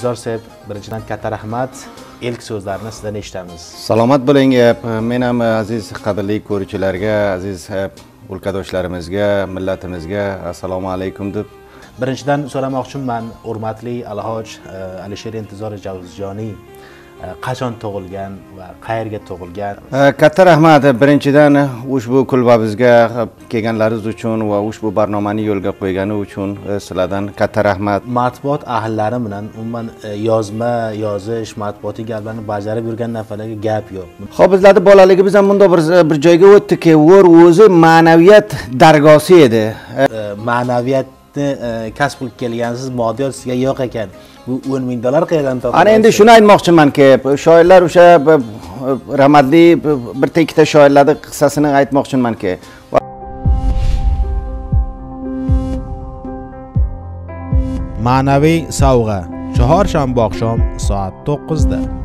Intizor Seb, birinchidan katta rahmat. İlk so'zlarni sizdan eshitamiz. Salomat bo'ling. Men ham aziz qadrli ko'ruvchilarga, aziz o'lkadoshlarimizga, millatimizga assalomu alaykum deb Birinchidan so'ramoqchiman, hurmatli Alhoj Alisher Intizor Javzjoniy qachon tug'ilgan va qayerga tug'ilgan? Katta rahmat. Birinchidan ushbu klubimizga kelganlaringiz uchun va ushbu barnomani yo'lga qo'ygani uchun sizlardan katta rahmat. Matbuot ahllari bilan umuman yozma, yozish, matbuotning gaplarni bajarib yurgan nafarlarga gap yo'q. Xo'p, bizlarda bolaligimiz ham bunday bir joyga o'tdiki, o'zi ma'naviyat dargosi edi. Ma'naviyatni kasb qilib kelgansiz, moddiyat sizga yo'q ekan. Bu $10,000 qayerdan topasiz? Ana endi shuni aytmoqchimanki, shoirlar o'sha rahmatli bitta ikkita shoirlarning qissasini aytmoqchimanki. Ma'naviy sovg'a chorshanba oqshom soat 9 da.